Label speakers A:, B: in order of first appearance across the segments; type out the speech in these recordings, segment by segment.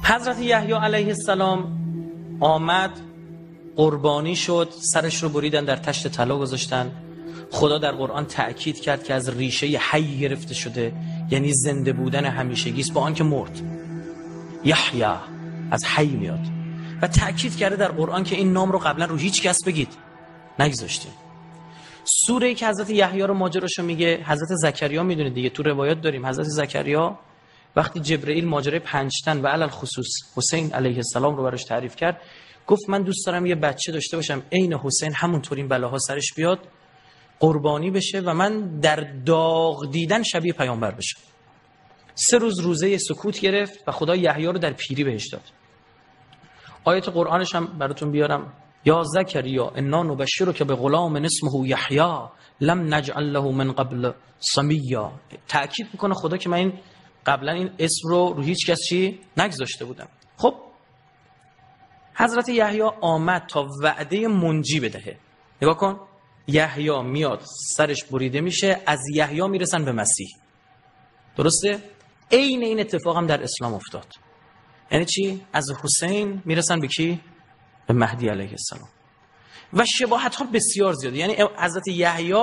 A: حضرت یحیی علیه السلام آمد، قربانی شد، سرش رو بریدن، در تشت طلا گذاشتن. خدا در قرآن تأکید کرد که از ریشه حی گرفته شده، یعنی زنده بودن همیشگی است، با آنکه مرد. یحیی از حی میاد و تأکید کرده در قرآن که این نام رو قبلا رو هیچ کس بگید نگذاشتیم. سوره‌ای که حضرت یحیی رو ماجراشو میگه حضرت زکریا، میدونید دیگه، تو روایات داریم حضرت زکریا وقتی جبرئیل ماجرای 5 تن و علل خصوص حسین علیه السلام رو براش تعریف کرد، گفت من دوست دارم یه بچه داشته باشم عین حسین، همونطور این بلاها سرش بیاد، قربانی بشه و من در داغ دیدن شبیه پیامبر بشم. 3 روز روزه سکوت گرفت و خدا یحیی رو در پیری بهش داد. آیت قرآنش هم براتون بیارم. یا زکریا انا نبشرک بغلام اسمه یحیی لم نجعل له من قبل سمیا. تأکید میکنه خدا که من این قبلا این اسم رو هیچ کس چی نگذاشته بودم. خب حضرت یحیی آمد تا وعده منجی بدهه. نگاه کن، یحیی میاد، سرش بریده میشه، از یحیی میرسن به مسیح. درسته؟ عین این اتفاق هم در اسلام افتاد. یعنی چی؟ از حسین میرسن به کی؟ به مهدی علیه السلام. و شباهت ها بسیار زیاده. یعنی حضرت یحیی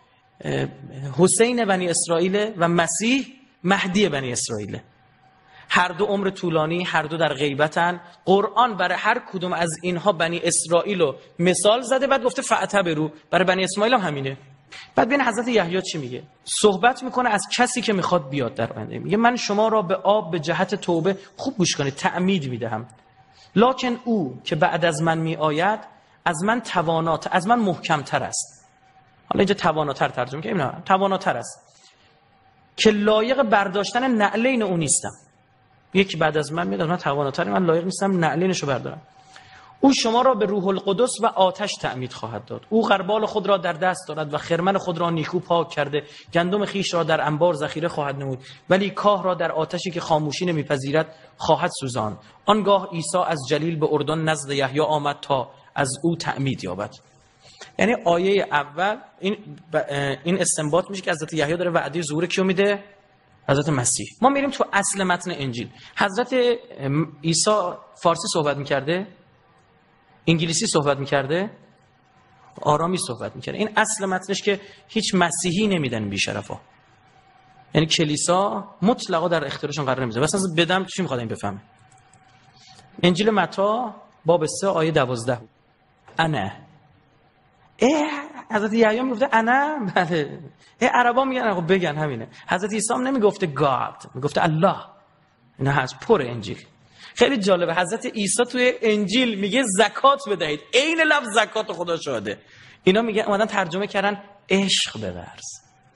A: حسین بنی اسرائیل و مسیح مهدی بنی اسرائیل. هر دو عمر طولانی، هر دو در غیبتن. قرآن برای هر کدوم از اینها بنی اسرائیل رو مثال زده، بعد گفته فاعتبروا. برای بنی اسماعیل هم همینه. بعد ببین حضرت یحیی چی میگه. صحبت میکنه از کسی که میخواد بیاد در آینده. میگه من شما را به آب به جهت توبه، خوب گوش کنید، تعمید میدهم، لکن او که بعد از من میآید از من تواناتر، از من محکمتر است. حالا اینجا تواناتر ترجمه کنیم، نه تواناتر است که لایق برداشتن نعلین او نیستم. یکی بعد از من میاد، من تواناتر، من لایق نیستم نعلینشو بردارم. او شما را به روح القدس و آتش تعمید خواهد داد. او غربال خود را در دست دارد و خرمن خود را نیکو پاک کرده، گندم خیش را در انبار ذخیره خواهد نمود، ولی کاه را در آتشی که خاموشی نمیپذیرد خواهد سوزاند. آنگاه عیسی از جلیل به اردن نزد یحیی آمد تا از او تعمید یابد. یعنی آیه اول این استنباط میشه که حضرت یحیی داره وعده ظهور کیو میده؟ حضرت مسیح. ما میریم تو اصل متن انجیل. حضرت عیسی فارسی صحبت میکرده؟ انگلیسی صحبت میکرده؟ آرامی صحبت میکرده. این اصل متنش که هیچ مسیحی نمیدن بی‌شرفا. یعنی کلیسا مطلقا در اختیارشون قرار نمیذاره. مثلا بدم چی میخواد این بفهمه؟ انجیل متی باب 3 آیه 12. انا. حضرت یحیی میگفته انا؟ بله. عربا میگن خب بگن همینه. حضرت عیسی هم نمیگفته گاد، میگفته الله. اینا هست پر انجیل. خیلی جالبه، حضرت عیسی توی انجیل میگه زکات بدهید، عین لفظ زکات خدا شاهده. اینا میگن اومدن ترجمه کردن عشق بورز.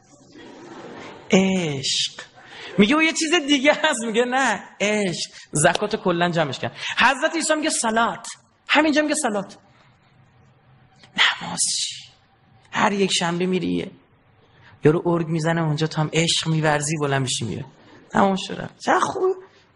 A: عشق میگه و یه چیز دیگه هست، میگه نه عشق. زکات کلا جمعش کردن. حضرت عیسی میگه صلات، همینجا میگه صلات. نماز هر یک شنبه میری یارو ارگ میزنه اونجا، تو هم عشق میورزی، بلند میشی میره، تمام شده. چه خوب.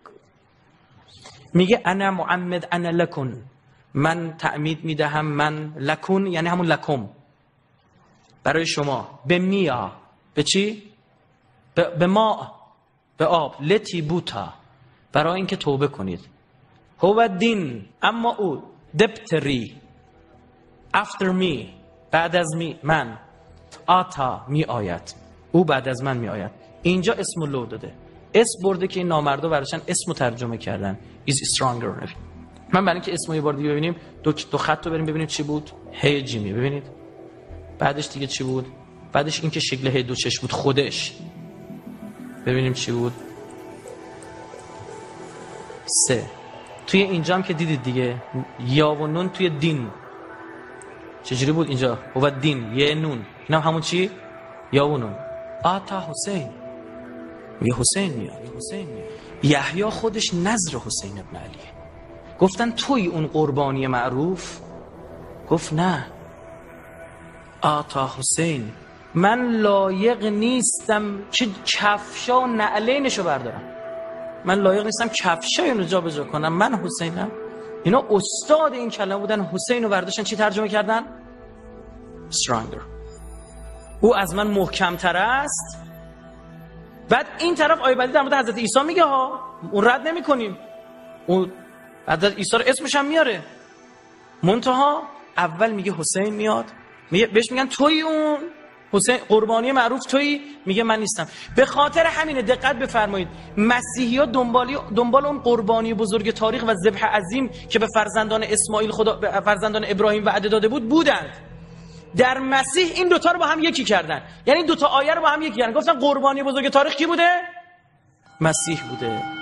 A: میگه انا معمد انا لکن، من تعمید میدهم، من لکن یعنی همون لکم، برای شما، به میا، به چی؟ به ما، به آب، لتی بوتا، برای اینکه توبه کنید. هو دین، اما او دبتری، after me، بعد از من، آتا می آید، او بعد از من می آید. اینجا اسم لو داده، اسم برده که این نامردا براشن اسمو ترجمه کردن is stronger. من برای اینکه اسمو یه بار دیگه ببینیم، دو خط رو بریم ببینیم چی بود. هی جیمی، ببینید بعدش دیگه چی بود، بعدش این که شکل هی دو چش بود خودش، ببینیم چی بود. 3 توی اینجا هم که دیدید دیگه، یا و نون توی دین چجوری بود اینجا؟ هو دین یه نون، اینا همون چی؟ یا و نون. آتا حسین، یه حسین میاد. یحیی خودش نظر حسین ابن علی. گفتن توی اون قربانی معروف؟ گفت نه، آتا حسین، من لایق نیستم که کفشا و نعلینشو بردارم، من لایق نیستم کفشا اینو جا به جا کنم، من حسینم. اینا استاد این کلمه بودن، حسین رو برداشتن چی ترجمه کردن؟ stronger، او از من محکم‌تر است. بعد این طرف آیه بعدی در مورد حضرت عیسی میگه ها، اون رد نمی‌کنیم. اون حضرت عیسی رو اسمش هم میاره، منتها اول میگه حسین میاد، میگه بهش میگن تویی اون حسین قربانی معروف تویی؟ میگه من نیستم. به خاطر همینه دقت بفرمایید مسیحی‌ها دنبال اون قربانی بزرگ تاریخ و ذبح عظیم که به فرزندان اسماعیل خدا به فرزندان ابراهیم وعده داده بودند. در مسیح این دوتا رو با هم یکی کردن، یعنی این دوتا آیه رو با هم یکی کردن، گفتن قربانی بزرگ تاریخ کی بوده؟ مسیح بوده.